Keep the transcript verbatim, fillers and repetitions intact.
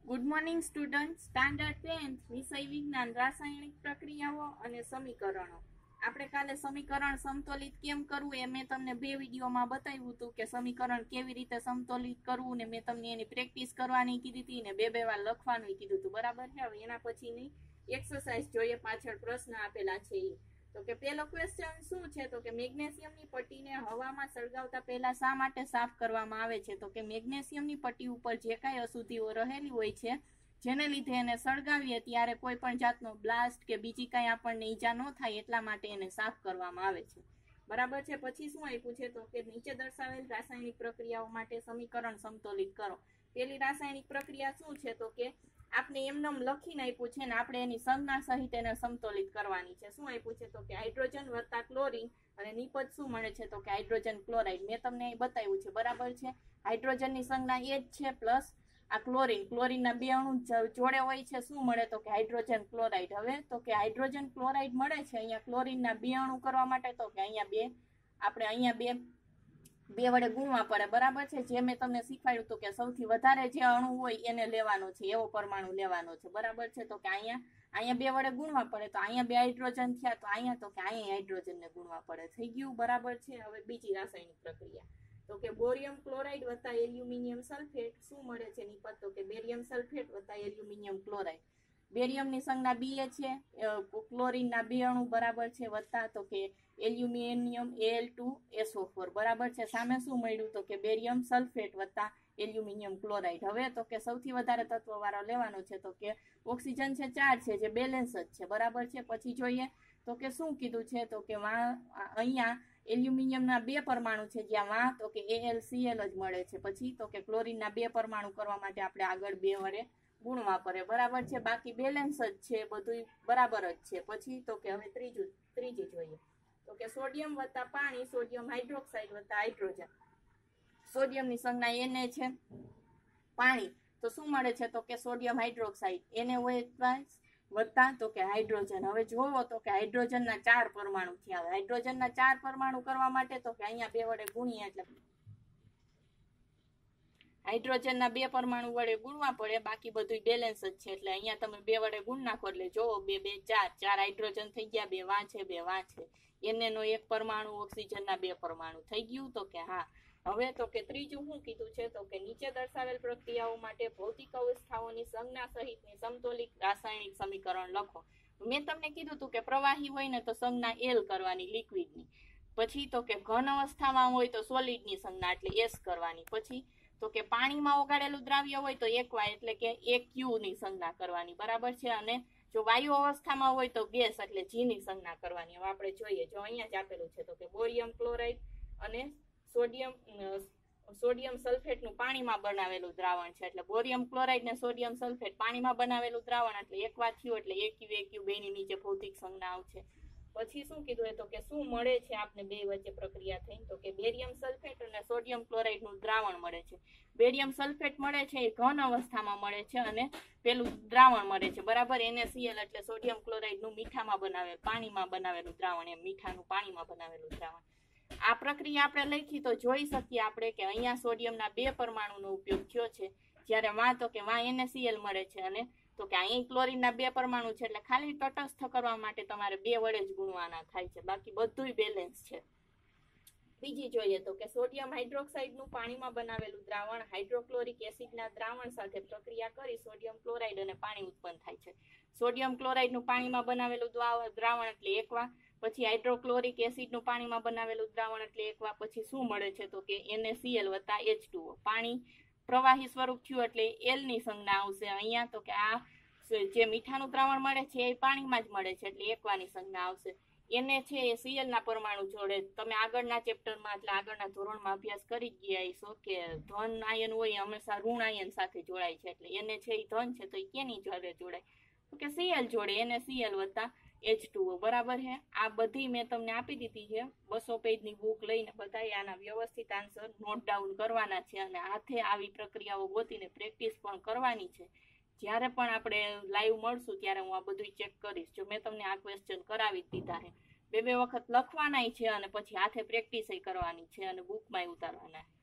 Good morning student. Standard tenth વિષય વિજ્ઞાન રાસાયણિક પ્રક્રિયાઓ અને સમીકરણો. આપણે કાલે સમીકરણ સમતોલિત કેમ કરવું એ મેં તમને બે વિડીયોમાં બતાવ્યું હતું કે સમીકરણ કેવી રીતે સમતોલિત કરવું ને મેં તમને એની પ્રેક્ટિસ કરવાની કીધી હતી ને બે બે વાર લખવાનું કીધું હતું, બરાબર છે. હવે એના પછીની એક્સરસાઇઝ જોઈએ, પાછળ પ્રશ્ન આપેલા છે એ. તો કે પહેલો ક્વેશ્ચન શું છે તો કે મેગ્નેશિયમની પટ્ટીને હવામાં સળગાવતા પહેલા શા માટે સાફ કરવામાં આવે છે? તો કે મેગ્નેશિયમની પટ્ટી ઉપર જે કાંઈ અશુદ્ધિઓ રહેલી હોય છે જેને લીધે એને સળગાવીએ ત્યારે કોઈ પણ જાતનો બ્લાસ્ટ કે બીજી કાંઈ આપણને ઈજા ન થાય એટલા માટે એને સાફ કરવામાં આવે છે, બરાબર છે. પછી શું આપ્યું છે તો કે નીચે દર્શાવેલ રાસાયણિક પ્રક્રિયાઓ માટે સમીકરણ સમતોલિત કરો. પેલી રાસાયણિક પ્રક્રિયા શું છે તો કે આપણે એમનેમ લખીને આપ્યું છે ને આપણે એની સંજ્ઞા સહિત એને સમતોલિત કરવાની છે. શું આપ્યું છે તો કે હાઇડ્રોજન વત્તા ક્લોરીન અને નિપજ શું મળે છે તો કે હાઇડ્રોજન ક્લોરાઇડ. મેં તમને અહીં બતાવ્યું છે, બરાબર છે. હાઇડ્રોજનની સંજ્ઞા એ જ છે પ્લસ આ ક્લોરીન ક્લોરીનના બે અણુ જોડે હોય છે, શું મળે તો કે હાઇડ્રોજન ક્લોરાઇડ. હવે તો કે હાઇડ્રોજન ક્લોરાઇડ મળે છે અહીંયા ક્લોરીનના બે અણુ કરવા માટે તો કે અહીંયા બે આપણે અહીંયા બે બે વડે ગુણવા પડે, બરાબર છે. જે મેં તમને શીખવાડ્યું હતું કે સૌથી વધારે જે અણુ હોય એને લેવાનો છે, એવો પરમાણુ લેવાનો છે, બરાબર છે. તો કે અહીંયા અહીંયા બે વડે ગુણવા પડે તો અહીંયા બે હાઇડ્રોજન થયા તો અહીંયા તો કે અહીંયા હાઇડ્રોજનને ગુણવા પડે, થઈ ગયું, બરાબર છે. હવે બીજી રાસાયણિક પ્રક્રિયા તો કે બોરિયમ ક્લોરાઇડ વત્તા એલ્યુમિનિયમ સલ્ફેટ શું મળે છે નિપજ તો કે બેરિયમ સલ્ફેટ વત્તા એલ્યુમિનિયમ ક્લોરાઇડ. બેરિયમની સંજ્ઞા બી એ છે, ક્લોરીનના બે અણુ બરાબર છે, વત્તા તો કે aluminium L two S O four બરાબર છે. સામે શું મળ્યું તો કે બેરિયમ સલ્ફેટ વત્તા એલ્યુમિનિયમ ક્લોરાઇડ. હવે તો કે સૌથી વધારે તત્વવાળો લેવાનો છે તો કે ઓક્સિજન છે ચાર છે જે બેલેન્સ જ છે, બરાબર છે. પછી જોઈએ તો કે શું કીધું છે તો કે વા અહીંયા એલ્યુમિનિયમના બે પરમાણુ છે જ્યાં વા તો કે એએલસીએલ જ મળે છે. પછી તો કે ક્લોરીનના બે પરમાણુ કરવા માટે આપણે આગળ બે વડે ગુણવા પડે, બરાબર છે. બાકી બેલેન્સ જ છે, બધું બરાબર જ છે. પછી તો કે હવે ત્રીજું ત્રીજી જોઈએ તો કે સોડિયમ વત્તા પાણી સોડિયમ હાઇડ્રોક્સાઇડ વત્તા હાઇડ્રોજન. સોડિયમની સંજ્ઞા એને છે, પાણી તો શું મળે છે તો કે સોડિયમ હાઇડ્રોક્સાઇડ એને વત્તા તો કે હાઇડ્રોજન. હવે જોવો તો કે હાઇડ્રોજનના ચાર પરમાણુ થયા. હાઇડ્રોજનના ચાર પરમાણુ કરવા માટે તો કે અહીંયા બે વડે ગુણીએ એટલે હાઇડ્રોજનના બે પરમાણુ વડે ગુણવા પડે, બાકી બધું બેલેન્સ જ છે એટલે અહીંયા તમે બે વડે ગુણ નાખો એટલે જોવો બે બે ચાર ચાર હાઇડ્રોજન થઈ ગયા, બે વા છે બે વા છે. એને નો એક પરમાણુ ઓક્સિજનના બે પરમાણુ થઈ ગયું તો કે હા. હવે તો કે ત્રીજું શું કીધું છે તો કે નીચે દર્શાવેલ પ્રક્રિયાઓ માટે ભૌતિક અવસ્થાઓની સંજ્ઞા સહિતની સમતોલિત રાસાયણિક સમીકરણ લખો. મેં તમને કીધું હતું કે પ્રવાહી હોય ને તો સંજ્ઞા એલ કરવાની લિક્વિડની, પછી તો કે ઘન અવસ્થામાં હોય તો સોલિડની સંજ્ઞા એટલે એસ કરવાની, પછી તો કે પાણીમાં ઓગાળેલું દ્રાવ્ય હોય તો એક વાય એટલે કે એક ક્યુ ની સંજ્ઞા કરવાની, બરાબર છે. અને જો વાયુ અવસ્થામાં હોય તો ગેસ એટલે જી ની સંજ્ઞા કરવાની. હવે આપણે જોઈએ, જો અહીંયા જ આપેલું છે તો કે બોરિયમ ક્લોરાઇડ અને સોડિયમ સોડિયમ સલ્ફેટનું પાણીમાં બનાવેલું દ્રાવણ છે એટલે બોરિયમ ક્લોરાઇડ ને સોડિયમ સલ્ફેટ પાણીમાં બનાવેલું દ્રાવણ એટલે એક વાર થયું એટલે એક્યુ એક્યુ બે ની નીચે ભૌતિક સંજ્ઞા આવશે. પછી શું કીધું તો કે શું મળે છે આપને બે વચ્ચે પ્રક્રિયા થઈ તો કે બેરિયમ સલ્ફેટ અને સોડિયમ ક્લોરાઇડ નું દ્રાવણ મળે છે. બેરિયમ સલ્ફેટ મળે છે એ ઘન અવસ્થામાં મળે છે અને પેલું દ્રાવણ મળે છે, બરાબર. એનએસીએલ એટલે સોડિયમ ક્લોરાઇડ નું મીઠામાં બનાવેલું પાણીમાં બનાવેલું દ્રાવણ, એમ મીઠાનું પાણીમાં બનાવેલું દ્રાવણ. આ પ્રક્રિયા આપણે લખી તો જોઈ શકીએ આપણે કે અહીંયા સોડિયમના બે પરમાણુનો ઉપયોગ થયો છે, જ્યારે વા તો કે વા એનએસીએલ મળે છે અને તો કે અહીં ક્લોરીનના બે પરમાણુ છે એટલે ખાલી તટસ્થ કરવા માટે તમારે બે વડે જ ગુણવાના થાય છે, બાકી બધુંય બેલેન્સ છે. બીજી જોઈએ તો કે સોડિયમ હાઇડ્રોક્સાઇડનું પાણીમાં બનાવેલું દ્રાવણ હાઇડ્રોક્લોરિક એસિડના દ્રાવણ સાથે પ્રક્રિયા કરી સોડિયમ ક્લોરાઇડ અને પાણી ઉત્પન્ન થાય છે. સોડિયમ ક્લોરાઇડનું પાણીમાં બનાવેલું દ્રાવણ એટલે એકવા, પછી હાઇડ્રોક્લોરિક એસિડનું પાણીમાં બનાવેલું દ્રાવણ એટલે એકવા. પછી શું મળે છે તો કે એનએસીએલ વત્તા એચ ટુ ઓ. પાણી પ્રવાહી સ્વરૂપ થયું એટલે એલ ની સંજ્ઞા આવશે અહીંયા તો કે આ જે મીઠાનું દ્રાવણ મળે છે એ પાણીમાં જ મળે છે એટલે એકવાની સંજ્ઞા આવશે. એને છે એ સીએલ ના પરમાણુ જોડે તમે આગળના ચેપ્ટરમાં એટલે આગળના ધોરણમાં અભ્યાસ કરી જ ગયા છો કે ધન આયન હોય હંમેશા ઋણ આયન સાથે જોડાય છે એટલે એને છે એ ધન છે તો એ કેની જોડે જોડાય તો કે સીએલ જોડે, એને સીએલ વત્તા એચ ટુ ઓ, બરાબર છે. આ બધી મેં તમને આપી દીધી છે, બસો પેજની બુક લઈને બધાએ આના વ્યવસ્થિત આન્સર નોટ ડાઉન કરવાના છે અને હાથે આવી પ્રક્રિયાઓ ગોતીને પ્રેક્ટિસ પણ કરવાની છે. જ્યારે પણ આપણે લાઈવ મળશું ત્યારે હું આ બધું ચેક કરીશ. જો મેં તમને આ ક્વેશ્ચન કરાવી જ દીધા છે, બે બે વખત લખવાના છે અને પછી હાથે પ્રેક્ટિસ કરવાની છે અને બુકમાં ઉતારવાના.